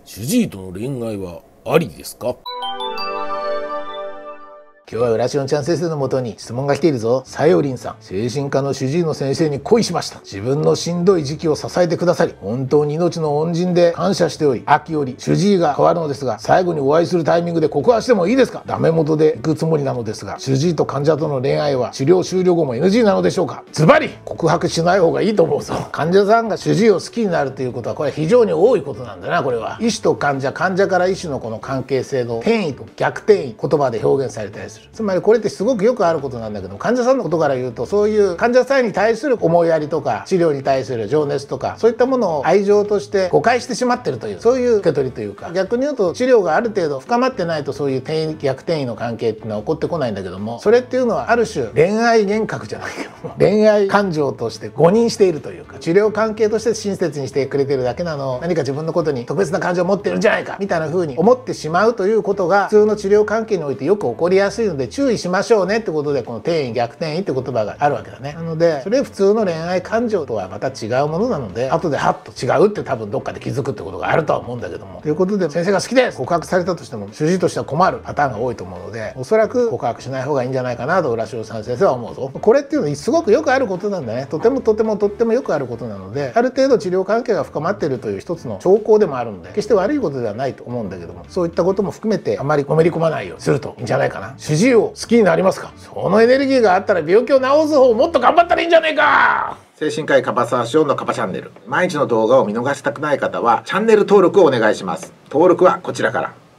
主治医との恋愛はありですか？ 今日は浦島ちゃん先生のもとに質問が来ているぞ。さよりんさん、精神科の主治医の先生に恋しました。自分のしんどい時期を支えてくださり、本当に命の恩人で感謝しており、秋より主治医が変わるのですが、最後にお会いするタイミングで告白してもいいですか？ダメ元で行くつもりなのですが、主治医と患者との恋愛は治療終了後も NG なのでしょうか？ズバリ告白しない方がいいと思うぞ。患者さんが主治医を好きになるということは、これ非常に多いことなんだな。これは医師と患者、患者から医師のこの関係性の転移と逆転移、言葉で表現されたりする。つまりこれってすごくよくあることなんだけど、患者さんのことから言うと、そういう患者さんに対する思いやりとか治療に対する情熱とか、そういったものを愛情として誤解してしまってるという、そういう受け取りというか、逆に言うと治療がある程度深まってないと、そういう転移逆転移の関係っていうのは起こってこないんだけども、それっていうのはある種恋愛幻覚じゃないけども、恋愛感情として誤認しているというか、治療関係として親切にしてくれてるだけなの、何か自分のことに特別な感情を持ってるんじゃないかみたいな風に思ってしまうということが、普通の治療関係においてよく起こりやすいので、注意しましょうねってことで、この転移逆転移って言葉があるわけだね。なのでそれ普通の恋愛感情とはまた違うものなので、後でハッと違うって多分どっかで気づくってことがあるとは思うんだけども、ということで、先生が好きです告白されたとしても主治医としては困るパターンが多いと思うので、おそらく告白しない方がいいんじゃないかなと浦島さん先生は思うぞ。これっていうのはすごくよくあることなんだね。とてもよくあることなので、ある程度治療関係が深まっているという一つの兆候でもあるので、決して悪いことではないと思うんだけども、そういったことも含めてあまりのめり込まないようにするといいんじゃないかな。主治医を好きになりますか？そのエネルギーがあったら病気を治す方をもっと頑張ったらいいんじゃねえか。 精神科医カバサーションのカバチャンネル、毎日の動画を見逃したくない方はチャンネル登録をお願いします。登録はこちらから。